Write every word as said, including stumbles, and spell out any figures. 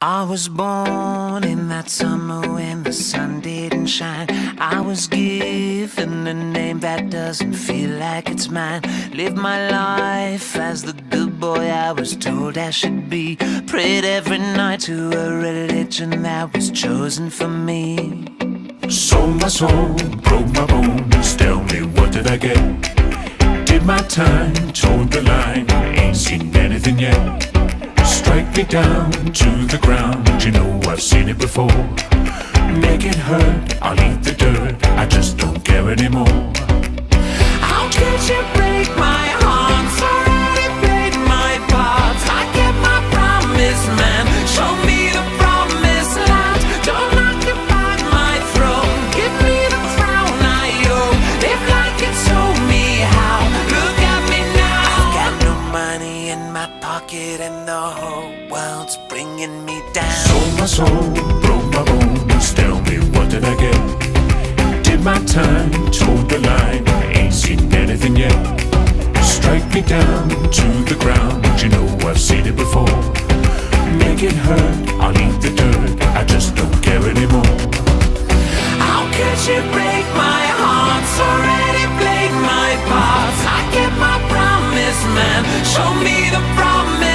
I was born in that summer when the sun didn't shine. I was given a name that doesn't feel like it's mine. Lived my life as the good boy I was told I should be. Prayed every night to a religion that was chosen for me. Sold my soul, broke my bones, tell me what did I get? Did my time, toed the line, ain't seen anything yet. Strike me down to the ground, you know I've seen it before. Make it hurt, I'll eat the dirt, I just don't care anymore. How could you break my heart? Already played my part. I kept my promise, man. Show me the promised land. Don't occupy my throne. Give me the crown I own. Live like you told me how. Look at me now. I've got no money in my pocket and the whole world's bringing me down. Sold my soul, broke my bones, tell me what did I get? Did my time, toed the line, ain't seen anything yet. Strike me down to the ground, you know I've seen it before. Make it hurt, I'll eat the dirt, I just don't care anymore. How could you break my heart? Already played my part. I kept my promise, man. Show me the promise.